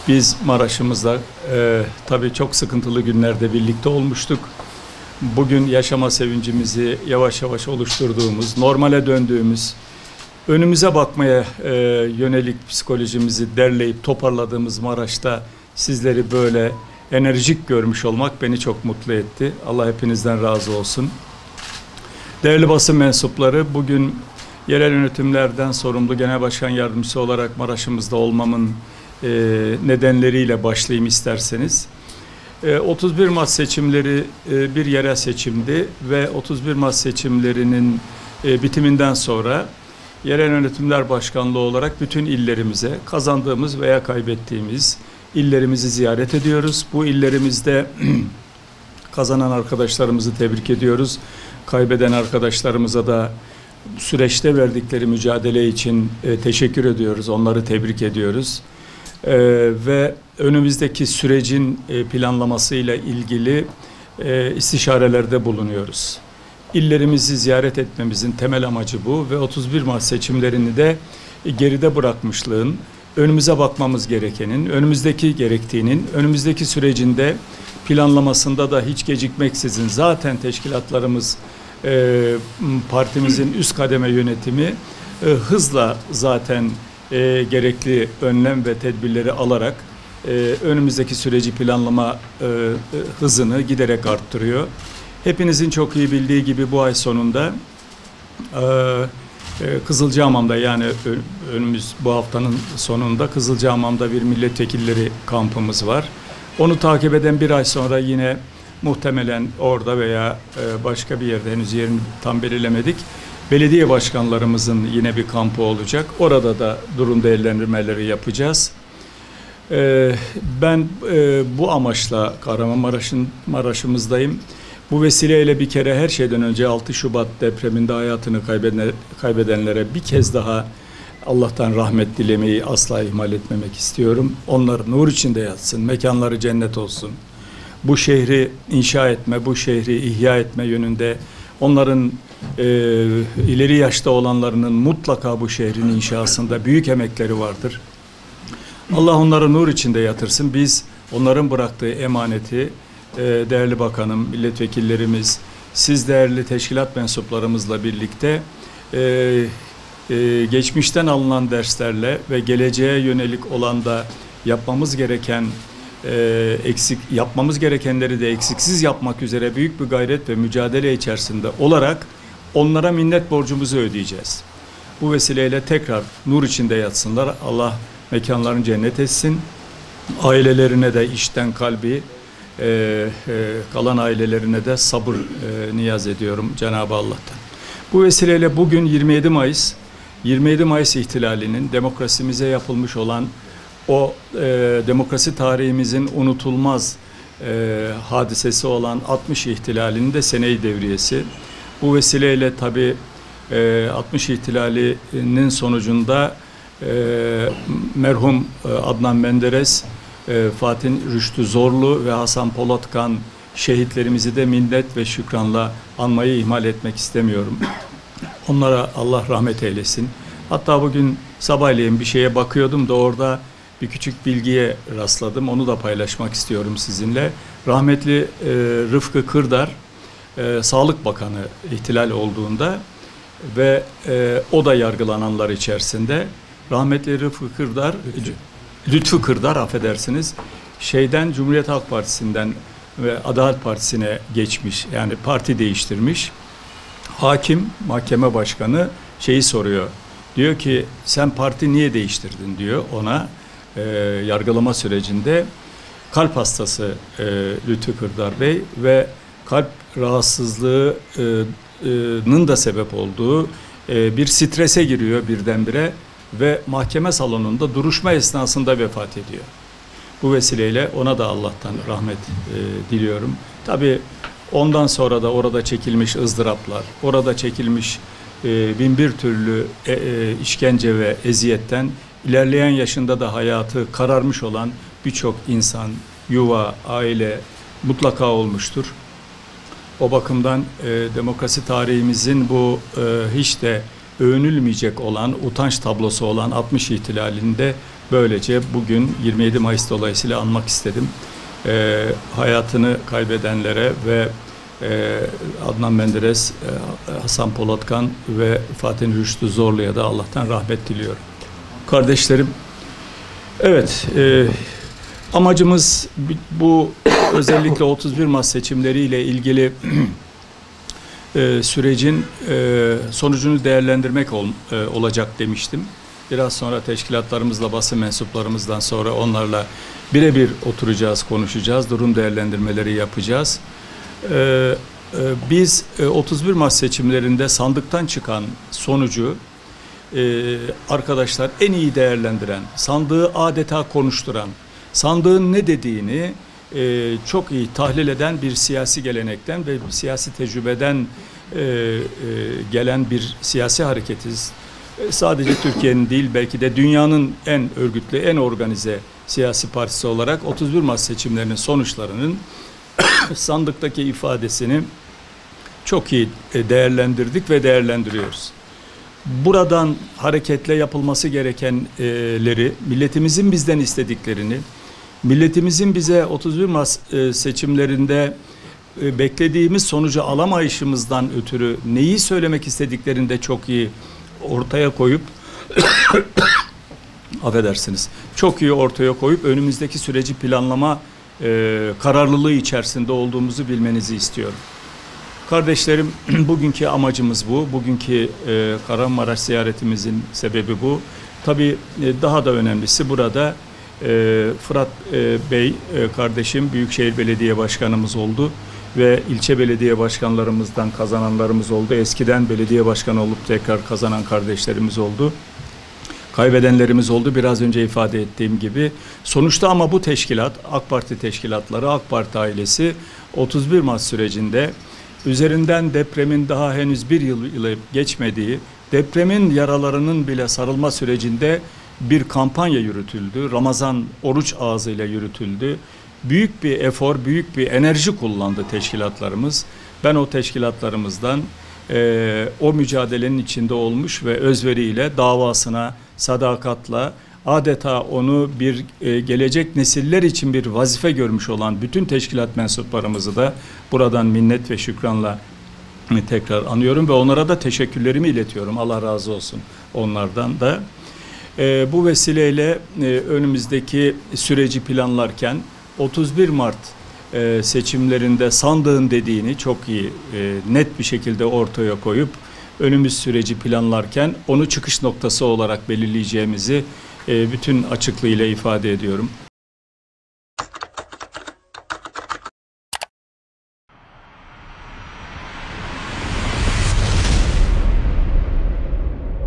Biz Maraş'ımızda tabii çok sıkıntılı günlerde birlikte olmuştuk. Bugün yaşama sevincimizi yavaş yavaş oluşturduğumuz, normale döndüğümüz, önümüze bakmaya yönelik psikolojimizi derleyip toparladığımız Maraş'ta sizleri böyle enerjik görmüş olmak beni çok mutlu etti. Allah hepinizden razı olsun. Değerli basın mensupları, bugün yerel yönetimlerden sorumlu genel başkan yardımcısı olarak Maraş'ımızda olmamın nedenleriyle başlayayım isterseniz. 31 Mart seçimleri bir yerel seçimdi ve 31 Mart seçimlerinin bitiminden sonra yerel yönetimler başkanlığı olarak bütün illerimize kazandığımız veya kaybettiğimiz illerimizi ziyaret ediyoruz. Bu illerimizde kazanan arkadaşlarımızı tebrik ediyoruz. Kaybeden arkadaşlarımıza da süreçte verdikleri mücadele için teşekkür ediyoruz. Onları tebrik ediyoruz. Ve önümüzdeki sürecin planlamasıyla ilgili istişarelerde bulunuyoruz. İllerimizi ziyaret etmemizin temel amacı bu ve 31 Mart seçimlerini de geride bırakmışlığın, önümüze bakmamız gerekenin, önümüzdeki gerektiğinin, önümüzdeki sürecinde planlamasında da hiç gecikmeksizin zaten teşkilatlarımız, partimizin üst kademe yönetimi hızla zaten gerekli önlem ve tedbirleri alarak önümüzdeki süreci planlama hızını giderek arttırıyor. Hepinizin çok iyi bildiği gibi bu ay sonunda Kızılcahamam'da, yani önümüz bu haftanın sonunda Kızılcahamam'da bir milletvekilleri kampımız var. Onu takip eden bir ay sonra yine muhtemelen orada veya başka bir yerde, henüz yerini tam belirlemedik, belediye başkanlarımızın yine bir kampı olacak. Orada da durum değerlendirmeleri yapacağız. Ben bu amaçla Kahramanmaraş'ımızdayım. Bu vesileyle bir kere her şeyden önce 6 Şubat depreminde hayatını kaybedenlere bir kez daha Allah'tan rahmet dilemeyi asla ihmal etmemek istiyorum. Onlar nur içinde yatsın, mekanları cennet olsun. Bu şehri inşa etme, bu şehri ihya etme yönünde onların ileri yaşta olanlarının mutlaka bu şehrin inşasında büyük emekleri vardır. Allah onları nur içinde yatırsın. Biz onların bıraktığı emaneti değerli bakanım, milletvekillerimiz, siz değerli teşkilat mensuplarımızla birlikte geçmişten alınan derslerle ve geleceğe yönelik olan da yapmamız gerekenleri de eksiksiz yapmak üzere büyük bir gayret ve mücadele içerisinde olarak onlara minnet borcumuzu ödeyeceğiz. Bu vesileyle tekrar nur içinde yatsınlar. Allah mekanlarını cennet etsin. Ailelerine de içten kalbi, kalan ailelerine de sabır niyaz ediyorum Cenab-ı Allah'tan. Bu vesileyle bugün 27 Mayıs ihtilalinin demokrasimize yapılmış olan o demokrasi tarihimizin unutulmaz hadisesi olan 60 ihtilalinin de sene-i devriyesi. Bu vesileyle tabii 60 ihtilalinin sonucunda merhum Adnan Menderes, Fatih Rüştü Zorlu ve Hasan Polatkan şehitlerimizi de minnet ve şükranla anmayı ihmal etmek istemiyorum. Onlara Allah rahmet eylesin. Hatta bugün sabahleyin bir şeye bakıyordum da orada bir küçük bilgiye rastladım. Onu da paylaşmak istiyorum sizinle. Rahmetli Rıfkı Kırdar, Sağlık Bakanı ihtilal olduğunda ve o da yargılananlar içerisinde. Rahmetli Lütfü Kırdar, affedersiniz, Cumhuriyet Halk Partisi'nden ve Adalet Partisi'ne geçmiş, yani parti değiştirmiş. Hakim, mahkeme başkanı soruyor. Diyor ki sen parti niye değiştirdin diyor ona yargılama sürecinde. Kalp hastası Lütfü Kırdar Bey ve kalp rahatsızlığının da sebep olduğu bir strese giriyor birdenbire ve mahkeme salonunda duruşma esnasında vefat ediyor. Bu vesileyle ona da Allah'tan rahmet diliyorum. Tabii ondan sonra da orada çekilmiş ızdıraplar, orada çekilmiş binbir türlü işkence ve eziyetten ilerleyen yaşında da hayatı kararmış olan birçok insan, yuva, aile mutlaka olmuştur. O bakımdan demokrasi tarihimizin bu hiç de övünülmeyecek olan, utanç tablosu olan 60 ihtilalinde Böylece bugün 27 Mayıs dolayısıyla anmak istedim. Hayatını kaybedenlere ve Adnan Menderes, Hasan Polatkan ve Fatih Rüştü Zorlu'ya da Allah'tan rahmet diliyorum. Kardeşlerim, evet, amacımız bu özellikle 31 Mart seçimleriyle ilgili sürecin sonucunu değerlendirmek olacak demiştim. Biraz sonra teşkilatlarımızla, basın mensuplarımızdan sonra onlarla birebir oturacağız, konuşacağız, durum değerlendirmeleri yapacağız. Biz 31 Mart seçimlerinde sandıktan çıkan sonucu arkadaşlar en iyi değerlendiren, sandığı adeta konuşturan, sandığın ne dediğini çok iyi tahlil eden bir siyasi gelenekten ve siyasi tecrübeden gelen bir siyasi hareketiz. Sadece Türkiye'nin değil, belki de dünyanın en örgütlü, en organize siyasi partisi olarak 31 Mart seçimlerinin sonuçlarının sandıktaki ifadesini çok iyi değerlendirdik ve değerlendiriyoruz. Buradan hareketle yapılması gerekenleri, milletimizin bizden istediklerini, milletimizin bize 31 Mart seçimlerinde beklediğimiz sonucu alamayışımızdan ötürü neyi söylemek istediklerini de çok iyi ortaya koyup affedersiniz, çok iyi ortaya koyup önümüzdeki süreci planlama kararlılığı içerisinde olduğumuzu bilmenizi istiyorum. Kardeşlerim, bugünkü amacımız bu. Bugünkü Kahramanmaraş ziyaretimizin sebebi bu. Tabii daha da önemlisi burada Fırat Bey kardeşim Büyükşehir Belediye Başkanımız oldu ve ilçe belediye başkanlarımızdan kazananlarımız oldu. Eskiden belediye başkanı olup tekrar kazanan kardeşlerimiz oldu. Kaybedenlerimiz oldu, biraz önce ifade ettiğim gibi. Sonuçta ama bu teşkilat, AK Parti teşkilatları, AK Parti ailesi 31 Mart sürecinde üzerinden depremin daha henüz bir yıl ile geçmediği, depremin yaralarının bile sarılma sürecinde bir kampanya yürütüldü. Ramazan oruç ağzıyla yürütüldü. Büyük bir efor, büyük bir enerji kullandı teşkilatlarımız. Ben o teşkilatlarımızdan o mücadelenin içinde olmuş ve özveriyle, davasına, sadakatla, adeta onu bir gelecek nesiller için bir vazife görmüş olan bütün teşkilat mensuplarımızı da buradan minnet ve şükranla tekrar anıyorum ve onlara da teşekkürlerimi iletiyorum. Allah razı olsun onlardan da. Bu vesileyle önümüzdeki süreci planlarken 31 Mart seçimlerinde sandığın dediğini çok iyi net bir şekilde ortaya koyup önümüz süreci planlarken onu çıkış noktası olarak belirleyeceğimizi bütün açıklığıyla ifade ediyorum.